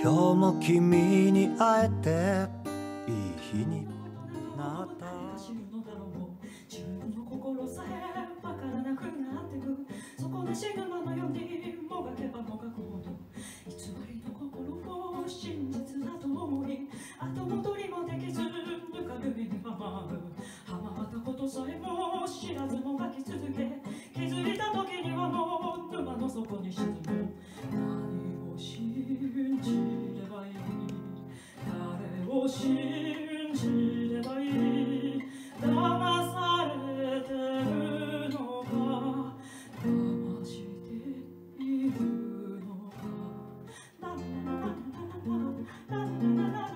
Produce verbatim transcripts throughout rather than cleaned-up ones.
今日も君に会えていい日になった。 自分の心さえわからなくなってく。そこで死ぬ間のようにもがけばもがくほど偽りの心を真実だと思い、後戻りもできずぬかるみにはまる。はまったことさえも知らずもがき続け、気づいた時にはもう沼の底に沈む。何を信じればいい、誰を信じればいい。騙されてるのか騙しているのか。ラララララララララララ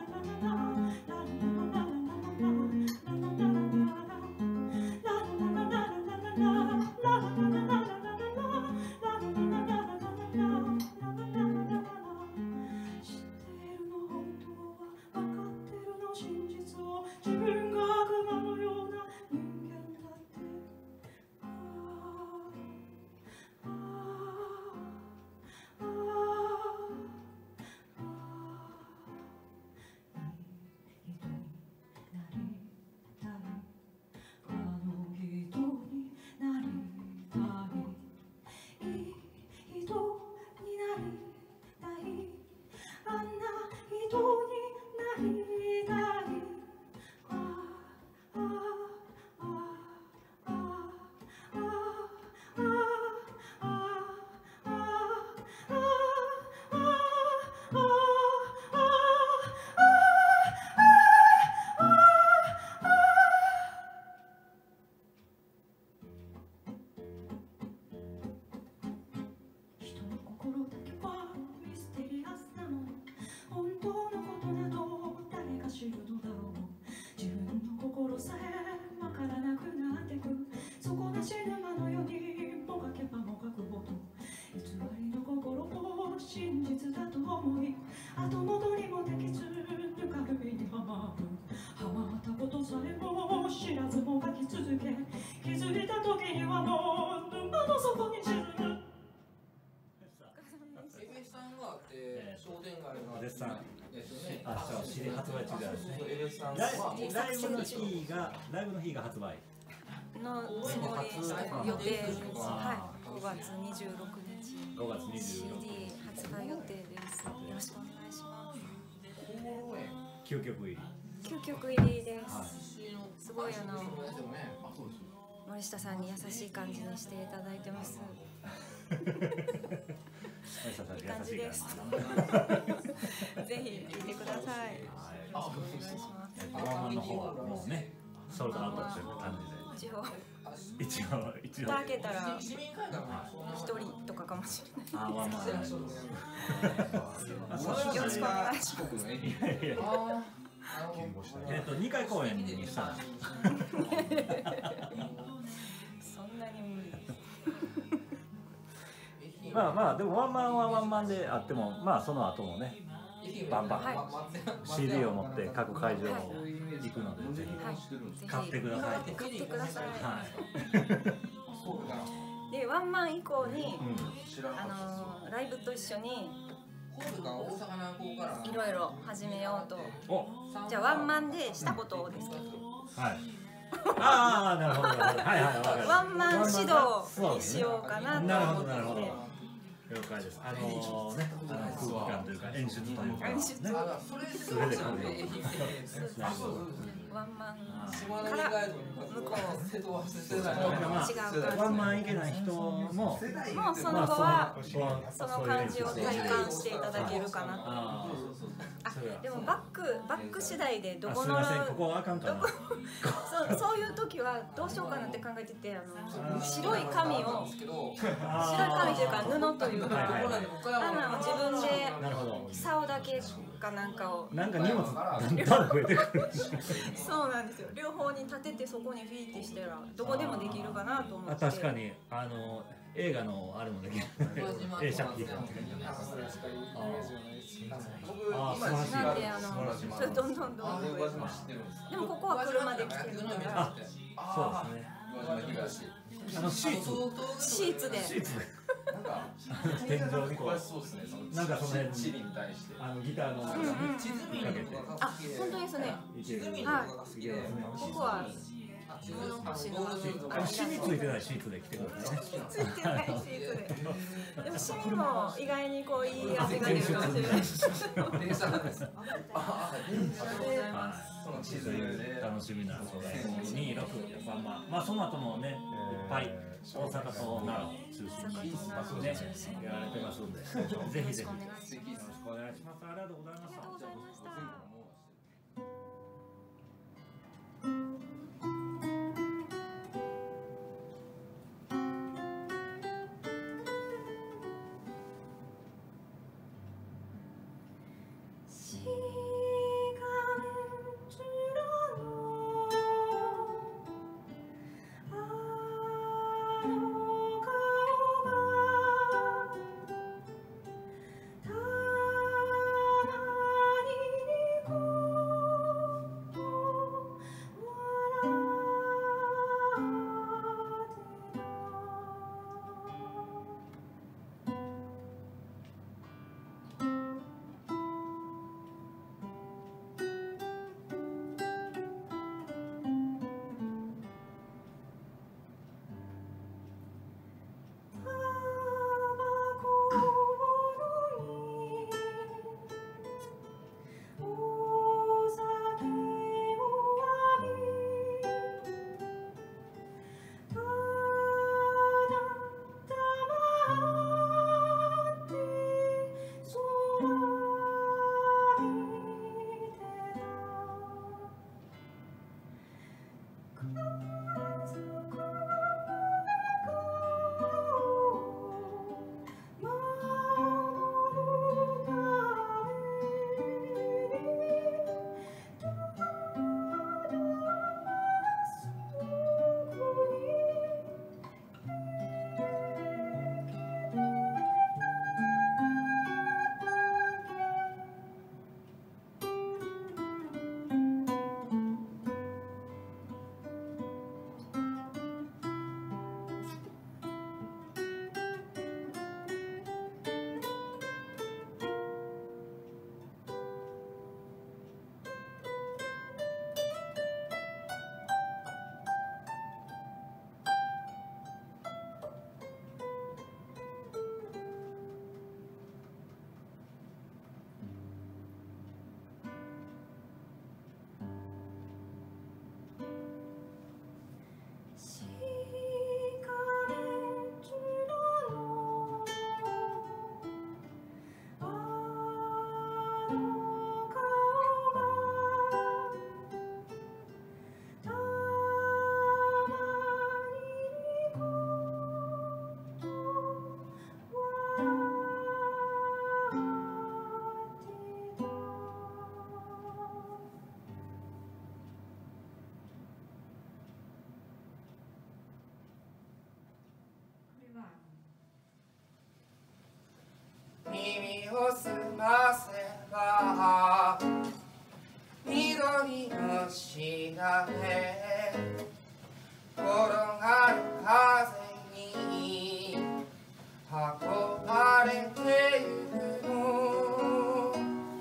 真実だと思い、後戻りもできずぬかるみにはまる。はまったことさえも知らずもがき続け、気づいた時にはもう沼の底に沈む。 エベさんがあって商店街が絶賛ですよね。 あ、そう、シーディー発売中であるね。 エベさんライはライブの日がライブの日が発売のつもり予定です。はい、ごがつにじゅうろくにち。 ごがつにじゅうろくにちシーディー 発売予定です。よろしくお願いします。 きゅうきょく入り。 きゅうきょく入りです。すごいあの森下さんに優しい感じにしていただいてます。いい感じです。ぜひ聞いてください。よろしくお願いします。 ワンマンの方はもうね、ソールドアウトという感じで。 一応一応一応。 蓋開けたら一人とかかもしれない。 あ、ワンマン。 よろしくお願いします。 えっとにかい公演にしたんです。 そんなに無理。 まあまあでもワンマンはワンマンであっても、まあその後もね、バンバン シーディー を持って各会場行くので、ぜひ買ってください。 買ってください。 はい。 でワンマン以降に、あのライブと一緒にいろいろ始めようと。じゃあワンマンでしたことをですけど。 はい。ああ、なるほど。はいはい。 ワンマン指導にしようかなと思って。 なるほどなるほど。了解です。あのね、あの空気感というか演出というかね。演出。それでこれ。 ワンマンから向こう違うワンマンいけない人ももうその後はその感じを体感していただけるかなと。あ、でもバックバック次第でどこのそうそういう時はどうしようかなって考えてて、あの白い紙を白い紙というか布というかあの自分で竿だけかなんかをなんか荷物だんだん増えてくる。 そうなんですよ。両方に立ててそこにフィーってしたらどこでもできるかなと思って。 確かにあの映画のあれもできる。映写機。 ああ、素晴らしい。なんであのそれどんどんどんどん。でもここは車で来てるから。 そうですね。あのシーツ。 シーツで。 シーツで。 天井にこうそうですね。 なんかその辺地理に対してあのギターの地図見るのとかあ、本当ですね。 地図見るのとかが好きで、 ここは地図この星のあのシーツいてないシーツで来てくださいね。 ついてないシーツで。でもシミも意外にこういい味が出るかもしれない。 電車です。ああ、電車で。 その地図で楽しみなにろくさんまん、まあその後もねいっぱい大阪と奈良を中心にねやられてますんで、ぜひぜひよろしくお願いします。ありがとうございました。 ありがとうございました。 耳を澄ませば緑のしだれ転がる風に運ばれてゆくの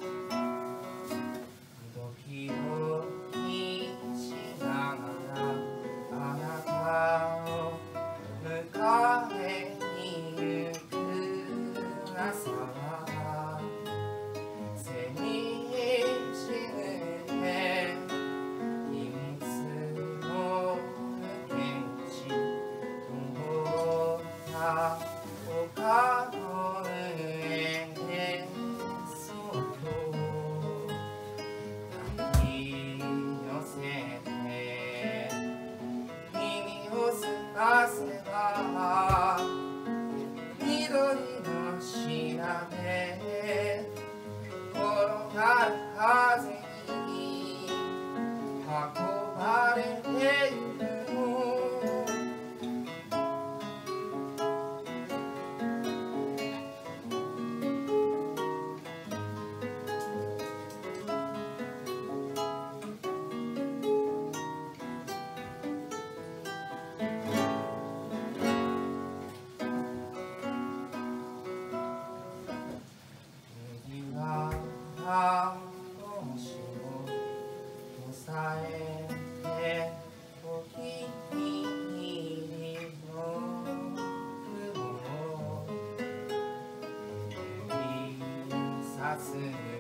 ドキドキしながらあなたを迎えに行く朝は背にしぬれ秘密の抜け道通った丘の上でそっと抱き寄せて耳を澄ませば緑のしなで転がる風に運ばれてゆくの半年を抑えてお気に入りの服を一冊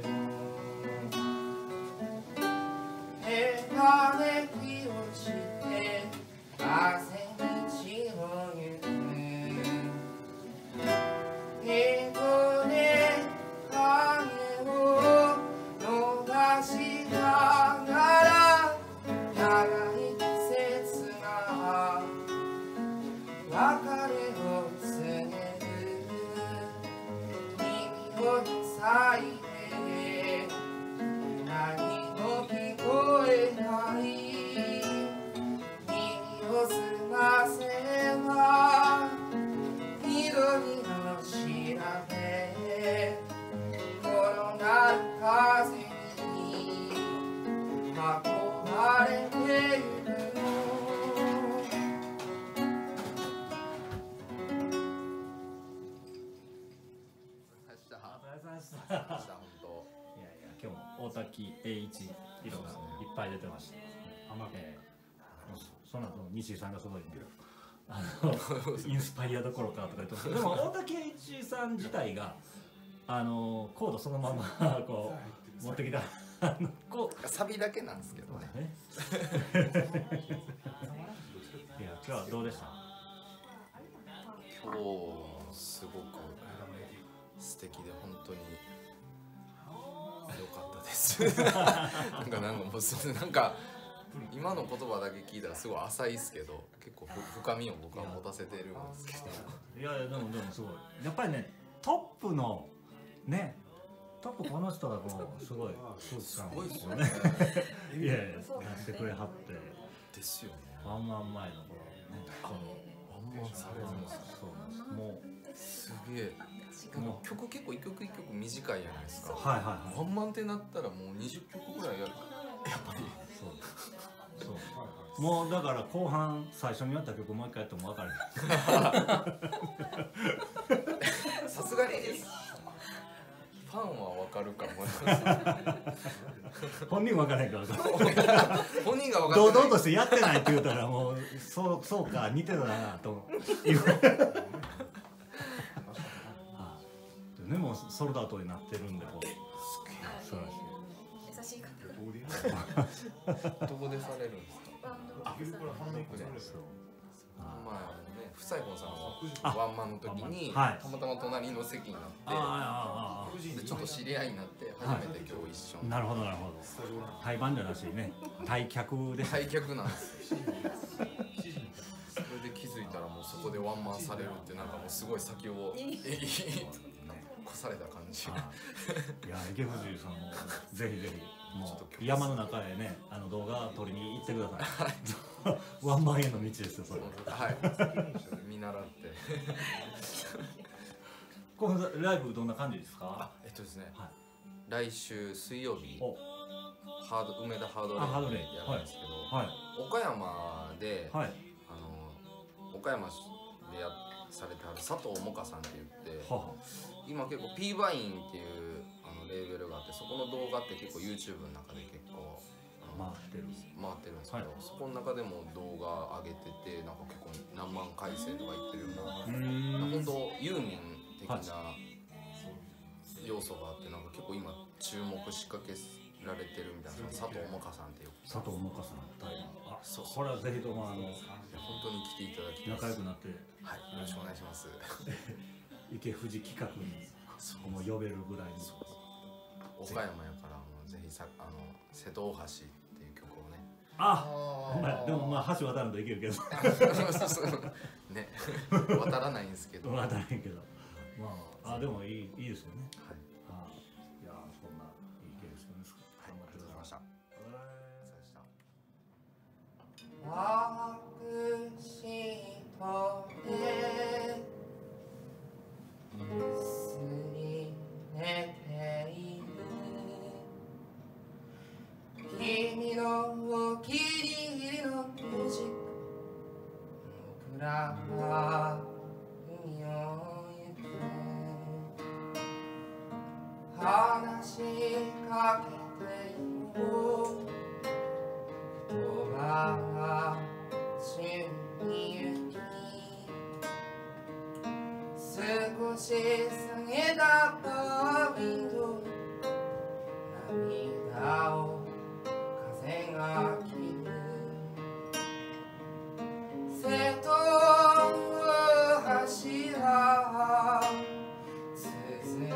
手がめき落ちて風に血をゆく人で影を伸ばしながら長い季節が別れを告げる耳を塞いで何も聞こえない耳を澄ませば緑の調べ転がる風に運ばれてゆくのいやいや今日も大滝栄一色がいっぱい出てました。えー、その後西井さんがすごいあのインスパイアどころかとか言ってますけど、でも大滝栄一さん自体があのコードそのままこう持ってきたあのこうサビだけなんですけどね。 いや今日はどうでした？ 今日すごく素敵で本当に良かったです。なんかなんかもうそれなんか今の言葉だけ聞いたらすごい浅いですけど、結構深みを僕は持たせてるんですけど。 いやいやでもでもすごいやっぱりねトップのねトップこの人がこうすごいすごいですよね。 ね。 いやいや出してくれはってですよね。 ワンマン前の頃ね。 ワンマンされるんですか。 そうなんです。もうすげえ。もう曲結構一曲一曲短いじゃないですか。 はいはいはい。 ワンマンってなったらもうにじゅっきょくぐらいやる。やっぱり。 そう。そう。もうだから後半最初にやった曲もう一回やっても分かる。 さすがにファンは分かるかも。 本人分からへんから。 本人が分か堂々としてやってないって言ったらもうそうそうか似てたなという。ねもうソルダートになってるんでこう。素晴らしい。 優しい方。 どこでされるんですか。あ、ファンまあね、夫妻本さんのワンマンの時にたまたま隣の席になってでちょっと知り合いになって初めて今日一緒に。 なるほどなるほど。対バンじゃなしにね対客で。 対客なんですよ。それで気づいたらもうそこでワンマンされるってなんかもうすごい先を越された感じ。いや池藤さんもぜひぜひもう山の中へねあの動画撮りに行ってください。ワンマンへの道ですよそれ。 はい。見習って。 このライブどんな感じですか？ えっとですね。来週水曜日ハード梅田ハードレイやるんですけど、岡山であの岡山でやされてある佐藤萌歌さんって言って今結構 P バインっていうあのレーベルがあってそこの動画って結構 YouTube の中で結構回ってる回ってるんですけど、そこの中でも動画上げててなんか結構何万回生とか言ってるような本当ユーミン的な要素があってなんか結構今注目しかけられてるみたいな佐藤萌歌さんっていう佐藤萌歌さんあそうこれはぜひともあの本当に来ていただきたい仲良くなってはいよろしくお願いします。 池藤企画にも呼べるぐらいに岡山やからもうぜひさあの瀬戸大橋っていう曲をねあでもまあ橋渡るといけるけどね渡らないんですけど渡らないけどまああでもいいいいですよね。はいあいやそんないいケースです頑張ってくださいました。 白紙とですり寝ている君のギリギリの無事僕らは海を行くかけてよ言葉が宙に行き少し下げたバーウィンドウ涙を風が切る瀬戸の橋は続く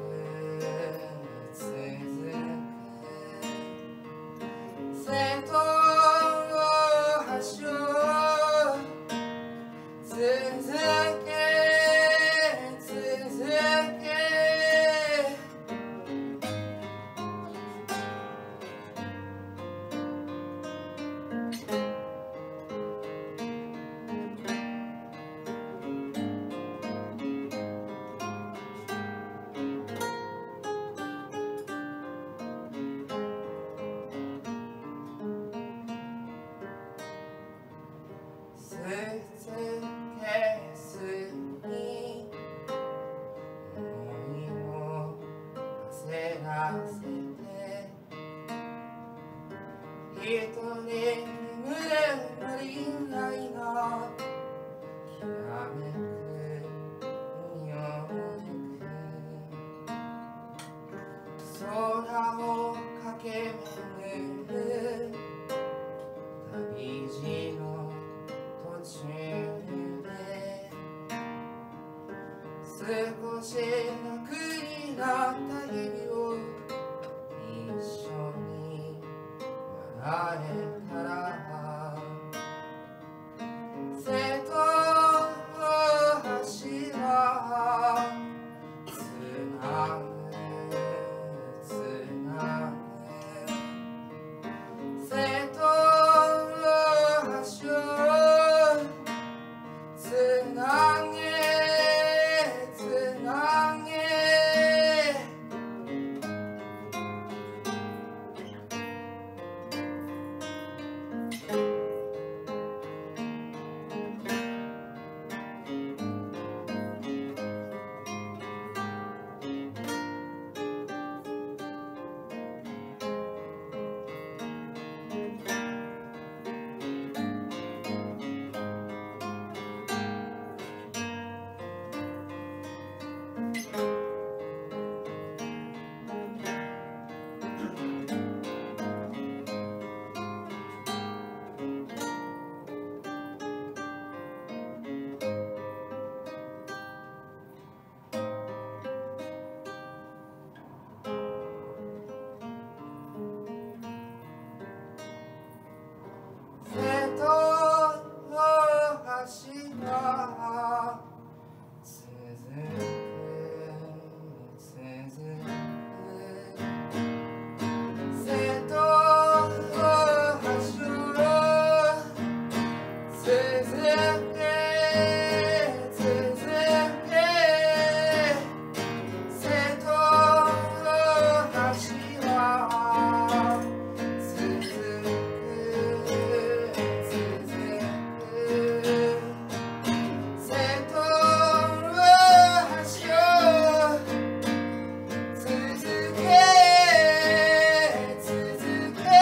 続く瀬戸の橋を続け続けスーツケースに思いを焦らせて一人眠れるリンライがきらめく海を行く空を駆け巡る旅路の途中で少し楽になった日々を一緒に笑えたら瀬戸の橋はつなぐつなぐ瀬戸の橋をつなげつなげ瀬戸の橋は続く続く瀬戸の橋を続け続け瀬戸の橋は続く瀬戸の橋を続け続け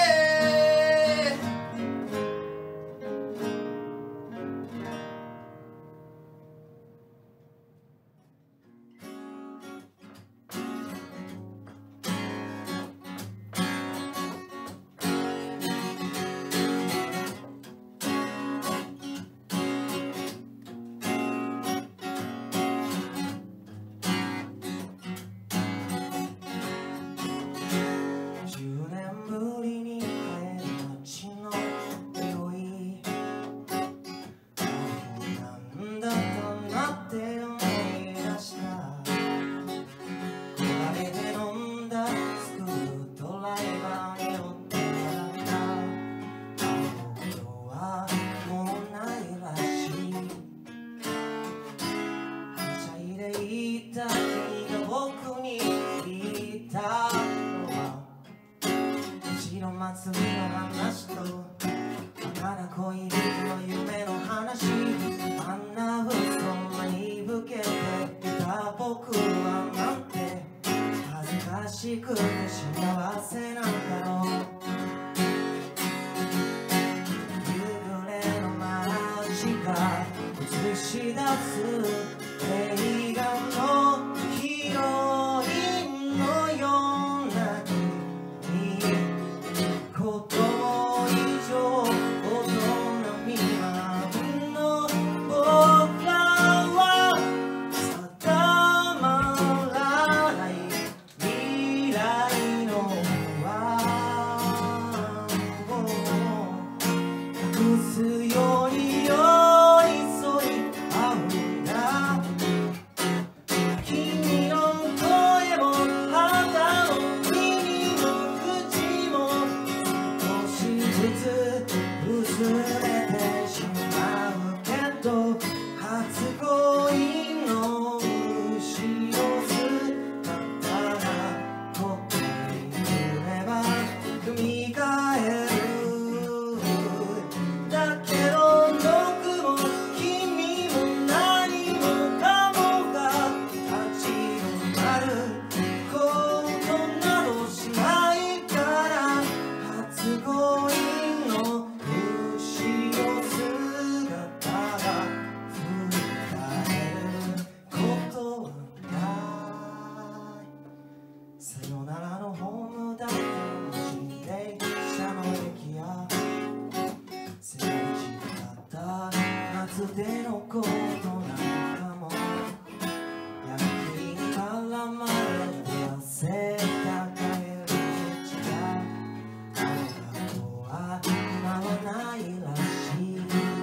じゅうねんぶりに帰る街の匂いなんだとなって思い出した小金で飲んだスクードライバーに乗って笑った東京はもうないらしいはしゃいでいた君が僕に言ったのは後ろ祭りの話と儚恋人の夢の話あんな嘘にぶけていた僕はなんて恥ずか優しくて幸せなんだろう。夕暮れの街が映し出す映画のヒロインのような君、子供以上大人未満の僕らは定まらない未来の不安を隠すように寄り添い合うんだ。君の声も肌も耳も口も少しずつ薄れてしまうけど、初恋の後ろ姿がここに来れば蘇る。だけど僕も君も何もかもが立ち止まることなどしないから、初恋の後ろ姿が振り返ることはない。さよならのホームだって無人電車の駅や背伸びした夏でのことなんかも、ヤンキーに絡まれて汗かかえる道があなたとは今はないらしい。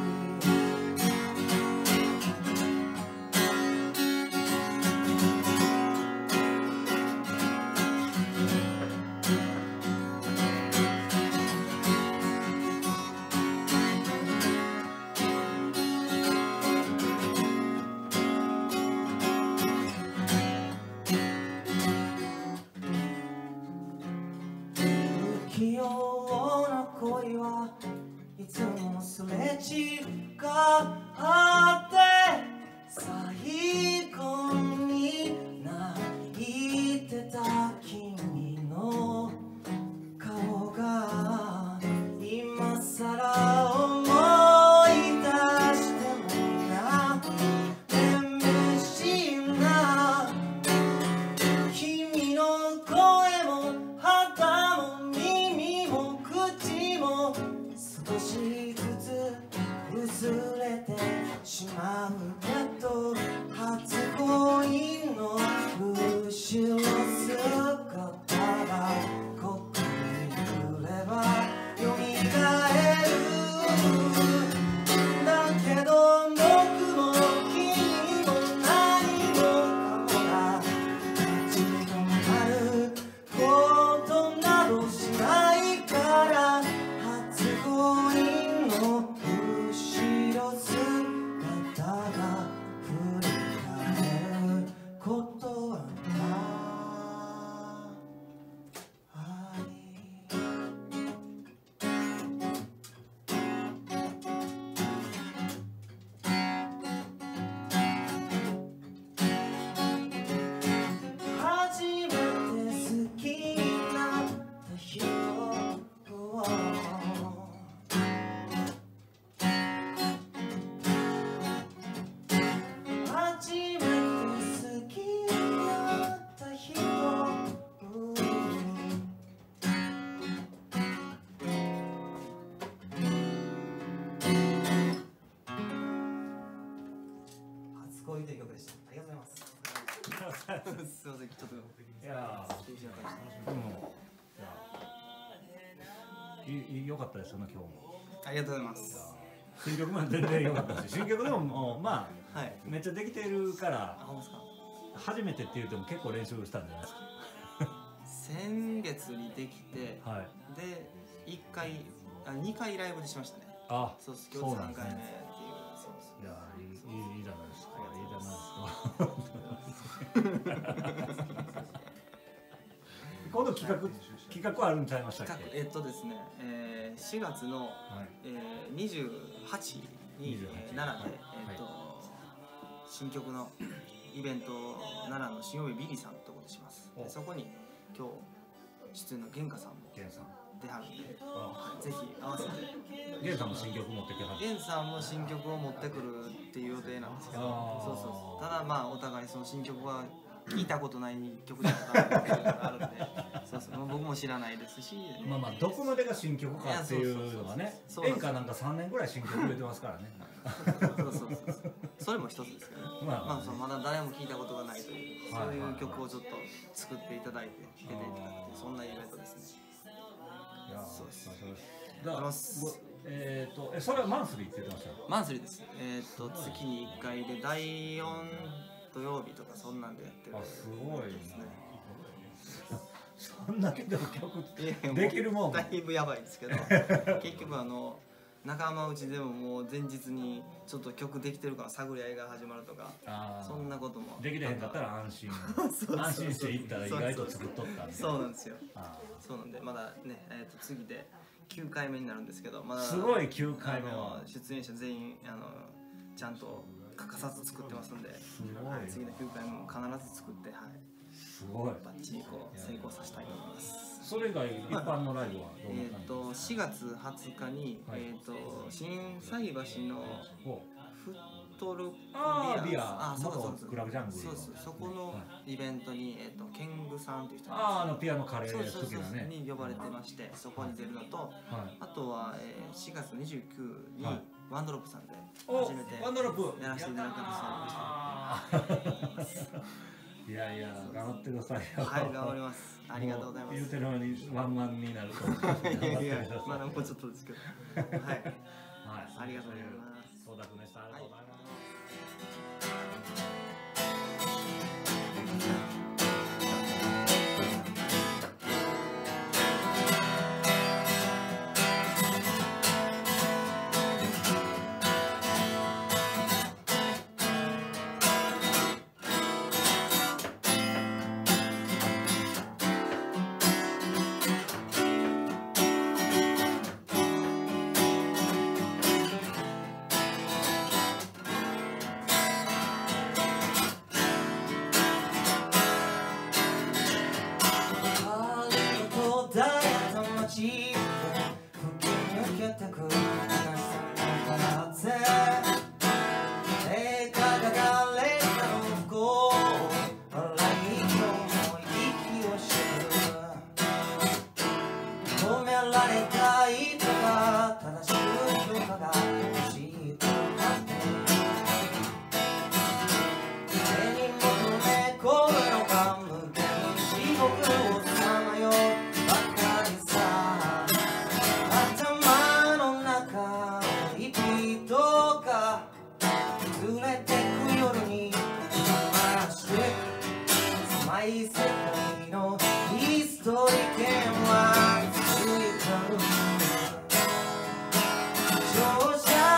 不器用な恋はいつもすれ違って最後に泣いてた君の顔が今さら思い出してもなめめしいな。君の声も肌も耳も口も少しずつ薄れてしまうけど、初恋の後ろ姿がここに来れば蘇る。だけど僕も君も何もかもが立ち止まることなどしないから、初恋の後ろ姿が振り返ることはない。初めて好きになった人を初めて好きになった人を初恋という曲でした。ありがとうございます。 すいません、ちょっといやー、でも、いやいい良かったですよね、今日も。 ありがとうございます。 新曲も全然良かったし、新曲でももうまあ、 はい、 めっちゃできてるから、 あ、ほんですか。 初めてって言っても結構練習したんじゃないですか。 先月にできて、 はい、 でいっかいあにかいライブでしましたね。 あ、 そうです。今日さんかいめっていう。そうです。 いやいいいいいいじゃないですか。いいじゃないですか。今度企画企画はあるんちゃいましたっけ？ えっとですね、えー、しがつの、はい、えー、にじゅうはちに奈良で、えー、っと、はい、新曲のイベントを奈良の新帯ビリさんのところでします。でそこに今日出演の玄香さんも出はるんで、はい、ぜひ合わせて。 玄さんも新曲持ってきはる。 玄さんも新曲を持ってくるっていう予定なんですけど、そうそうそう。ただまあお互いその新曲は聞いたことない曲だったっていうのがあるんで、そうそう。僕も知らないですし。 まあまあどこまでが新曲かっていうのはね。演歌なんかさんねんぐらい新曲入れてますからね。 そうそうそう。それも一つですけどね。まあそうまだ誰も聞いたことがないというそういう曲をちょっと作っていただいて出ていただいてそんなイベントですね。 いやそうです。 だからえっとえそれはマンスリーって言ってました？ マンスリーです。えっと月にいっかいでだいよん土曜日とかそんなんでやってる。 あすごいですね。そんだけでも曲できるもん。 だいぶやばいですけど結局あの。仲間内でももう前日にちょっと曲できてるから探り合いが始まるとかそんなこともできてへんかったら安心安心していったら意外と作っとったんでそうなんですよそうなんでまだね、えー、と次できゅうかいめになるんですけどまだすごいきゅうかいめは出演者全員あのちゃんと欠かさず作ってますんではい、次のきゅうかいめも必ず作ってはいすごいバッチリこう成功させたいと思います。 それ以外一般のライブはどうえっとしがつはつかに、はい、えっと心斎橋のフットルビア、あそうそうクラブジャングルそうそうそこのイベントにえっとケングさんという人ああのピアノカレー好きなねに呼ばれてましてそこに出るのと、あとはしがつにじゅうくにワンドロップさんで初めてワンドロップやらせていただく形になりました。 いやいや、頑張ってくださいよ。 はい、頑張ります。ありがとうございます。 言うてるのにワンマンになると。 いやいや、まだもうちょっとですけど。はい。はい、ありがとうございます。 そうだくねさん、ありがとうございます。Georgia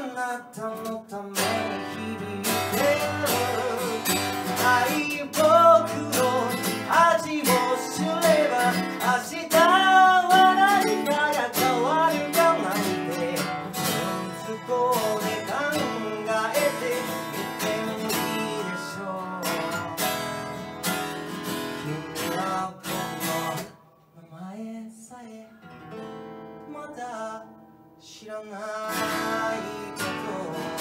なたのために響いてる愛僕の味を知れば明日は何かが変わるかなんてそこで考えてみてもいいでしょう君は僕の名前さえまだ知らないこと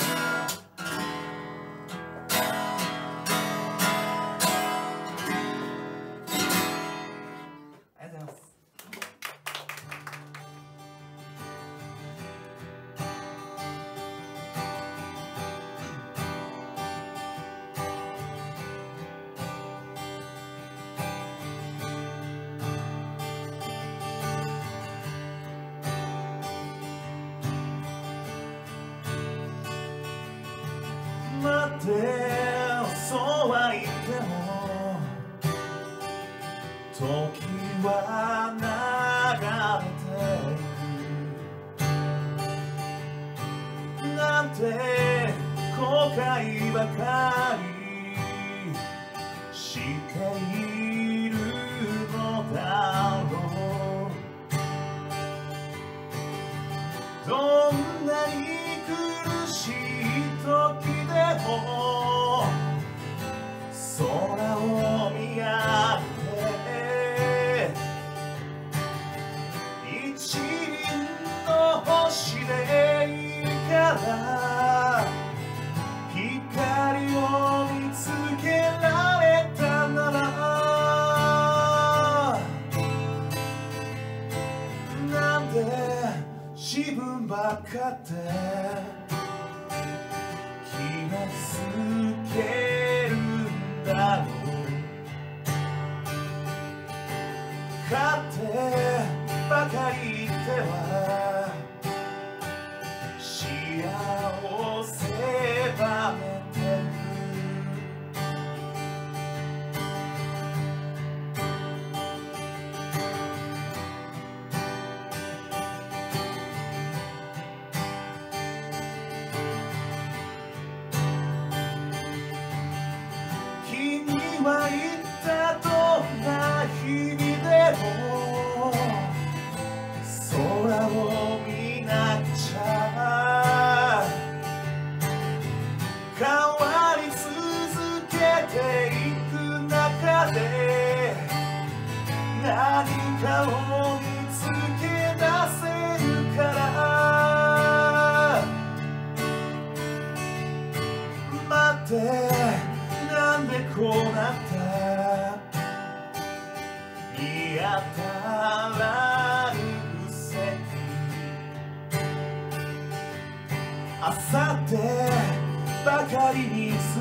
ありがとうございます。待ってそうは言っても時は流れていくなんて後悔ばかりしているのだろうどんなに苦しい時でも空を見上げて一輪の星でいいから光を見つけられたならなんで自分ばっかって決めつけるんだろう勝手ばかり言っては幸せばめてる君は言ったどんな日々でも空を見なくちゃ変わり続けていく中で何かを見つけ出せるから待ってなんでこうなった見当たらぬくせにあさってばかりにす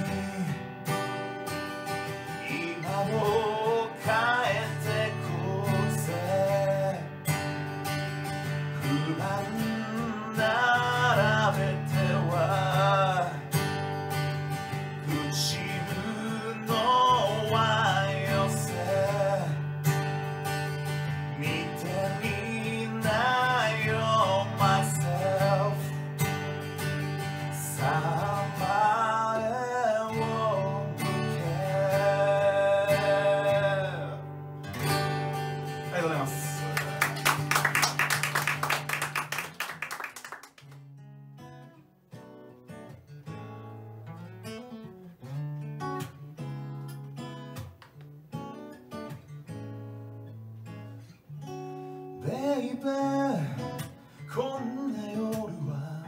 み今を変えてこうぜ不安並べては口のは寄せ見てみなよ myself さまえを向けありがとうございます。ベイベーこんな夜は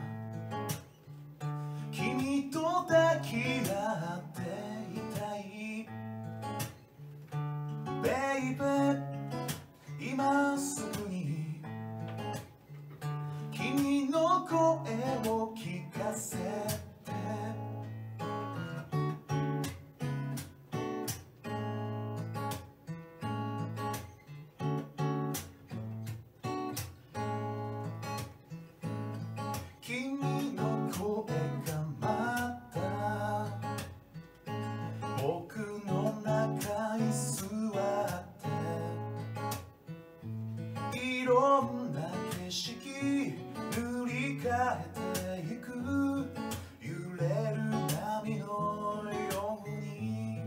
君と抱き合っていたいベイベー今すぐに君の声を聞かせていく揺れる波のように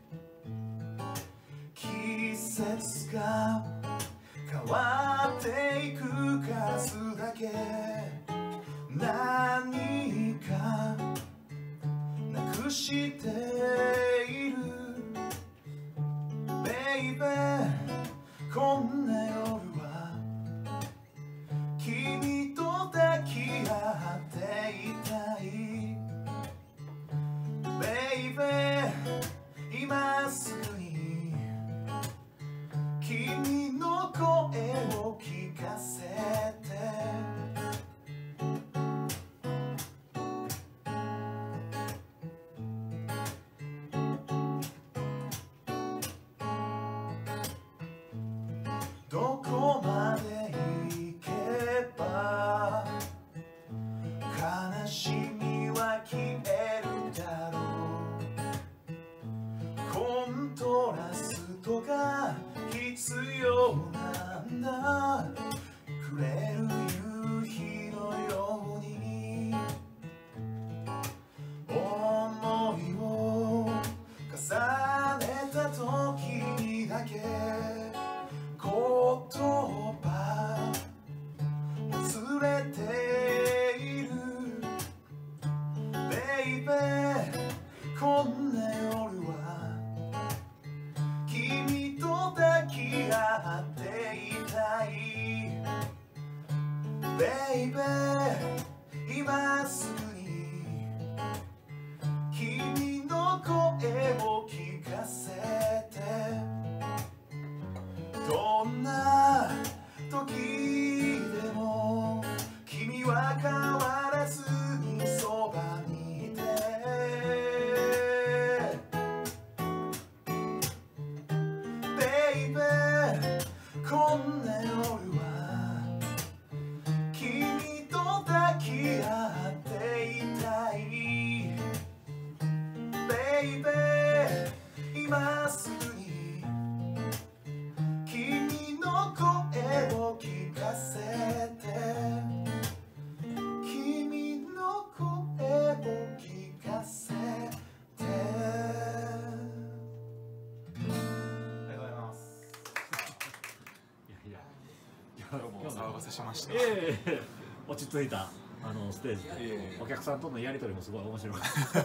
季節が変わっていく数だけ何かなくしている Baby こんな夜は君と抱き合っていたい Baby 今すぐに君の声を聞かせてどこまで行けば悲しみは消えるだろうコントラストが必要なんだ暮れる夕日のように思いを重ねた時にだけ言葉忘れている Baby こんな夜は君と抱き合っていたい Baby 今すぐに君の声を聞かせてどんな時でも君は変わらずにそばにいて Baby こんな夜は君と抱き合っていたい Baby 今すぐに君の声を聞かせて君の声を聞かせてありがとうございますいやいや今日も騒がせしました。 いえいえ落ち着いたあのステージで、 いえいえお客さんとのやり取りもすごい面白い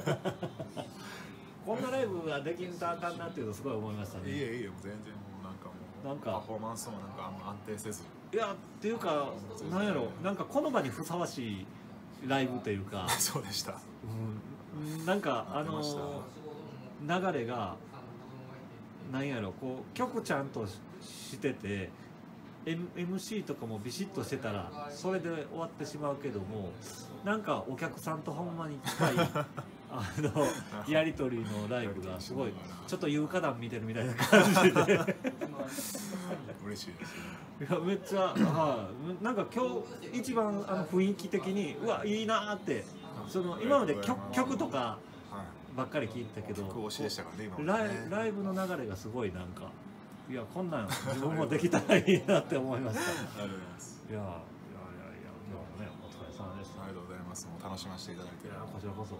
こんなライブができんとあかんなっていうのすごい思いましたね。 いえいえもう全然もうなんかもうなんかパフォーマンスもなんかあんま安定せずいやっていうかなんやろなんかこの場にふさわしいライブというかそうでした。 うん、なんかあの待って流れがなんやろこう曲ちゃんとしてて エムシー とかもビシッとしてたらそれで終わってしまうけどもなんかお客さんとほんまに近いあのやり取りのライブがすごいちょっと有価団見てるみたいな感じで嬉しいですね。 いやめっちゃ、はい、なんか今日一番あの雰囲気的にうわいいなーってその今まで曲曲とかばっかり聞いてたけど、 曲推しでしたからね今ライライブの流れがすごいなんかいやこんなん自分もできたらいいなって思いました。 ありがとうございます。 いやいやいやいや今日もねお疲れ様でした。 ありがとうございます。もう楽しませていただいて。 いやこちらこそ。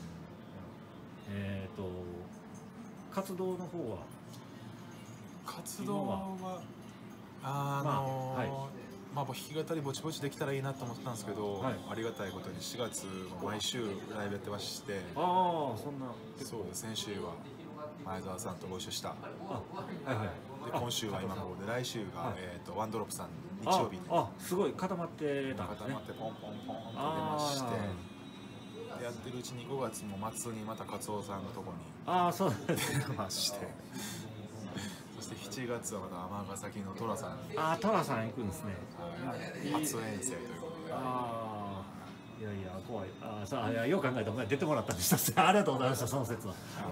えっ、ー、と活動の方は活動はあのー、まあ、はい、まあ弾き語りぼちぼちできたらいいなと思ってたんですけど、はい、ありがたいことにしがつ毎週ライブやってまして、 ああそんなそうです。先週は前澤さんとご一緒した。 あはいはい。 で今週は今の方で来週が、はい、えっ、ー、とワンドロップさん日曜日にああすごい固まってたんですね。 固まってポンポンポンと出まして。やってるうちにごがつも末にまたカツオさんのとこにああそう出ましてそしてしちがつはまた尼崎のトラさんにああトラさん行くんですね、 はい、初遠征ということでああいやいや怖いああさあいやよく考えたら出てもらったんでしたありがとうございましたその説は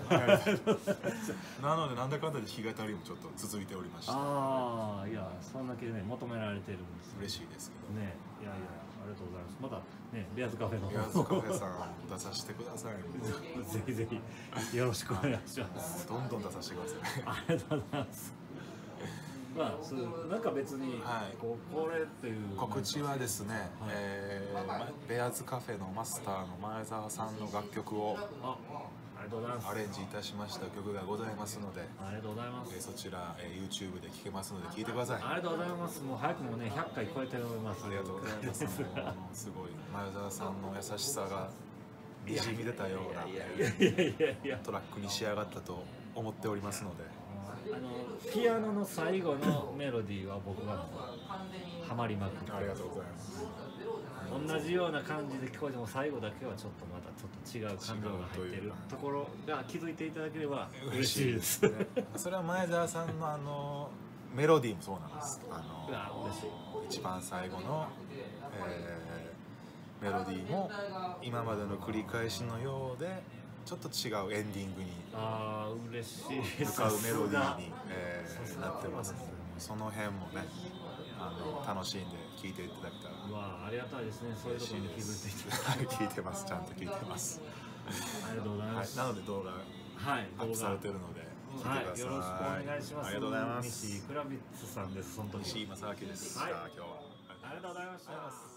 なのでなんだかんだで弾き語りもちょっと続いておりましてああいやそんだけね求められてるんです嬉しいですけどねいやいやありがとうございます。またね、レアズカフェのレアズカフェさん出させてください。 ぜひぜひよろしくお願いします。 どんどん出させてください。 ありがとうございます。 まあそうなんか別にこうこれっていう告知はですね、えー、ベアーズカフェのマスターの前澤さんの楽曲をアレンジいたしました曲がございますので、 ありがとうございます。 そちら YouTube で聴けますので聴いてください。 ありがとうございます。もう早くもねひゃっかい超えております。 ありがとうございます。すごい前澤さんの優しさがにじみ出たようなトラックに仕上がったと思っておりますので、 あのピアノの最後のメロディーは僕がハマりまくって、 ありがとうございます。 同じような感じで聞こえても最後だけはちょっとまたちょっと違う感情が入ってるところが気づいていただければ嬉しいです。 それは前澤さんのあのメロディーもそうなんです。あの嬉しい。 一番最後の、えー、メロディーも今までの繰り返しのようでちょっと違うエンディングにあー嬉しい向かうメロディーに、えー、なってますので、その辺もねあの楽しんで聴いていただけたら。 うわありがたいですね。そういうところに気づいていただいて。 聞いてます。ちゃんと聞いてます。 ありがとうございます。 はい、なので動画はいアップされてるので、 はい、よろしくお願いします。 ありがとうございます。 西クラビッツさんです。その時。 西正明です。 はい、 今日はありがとうございました。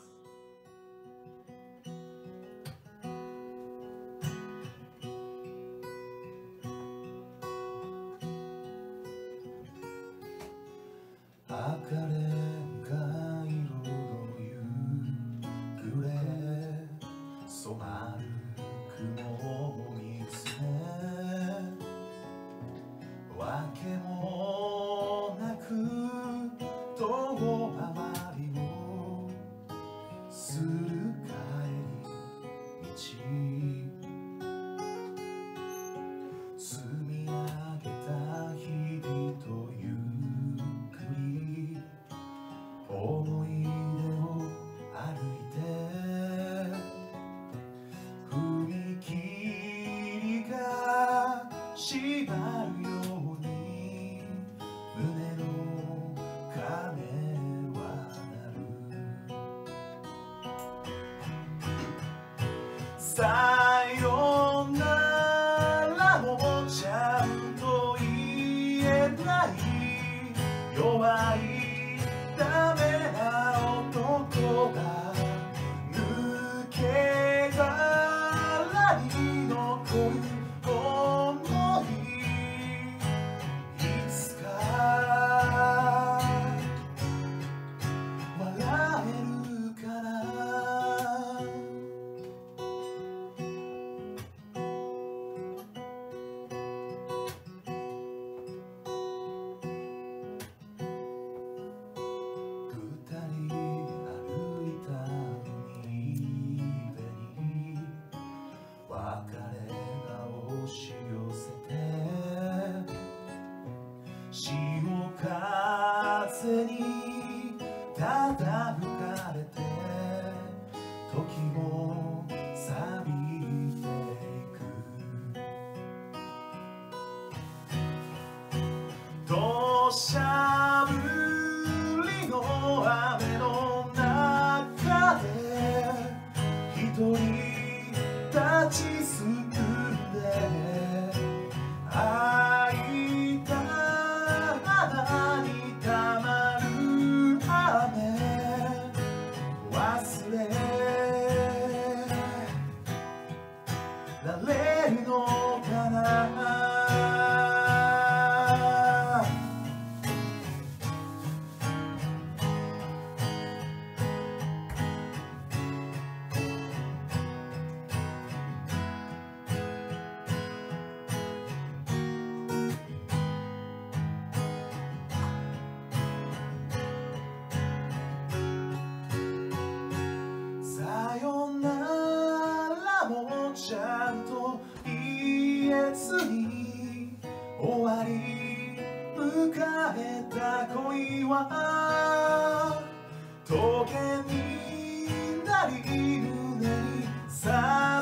赤レンガ色の夕暮れ染まる雲を見つめ、わけもなく遠回りをする帰り道、積み上げた日々という思い出を歩いて、踏切が閉まるように胸の鐘は鳴る。さよならもちゃんと言えない弱いダメな男が抜け殻に残る想い、いつか笑えるかな。風にただ吹かれて時も錆びていく。土砂降りの雨の中で一人立ちすくんで会いた花にたまる雨忘れられるのかな。さよならもちゃんと言えずに終わり迎えた恋は棘になり胸に刺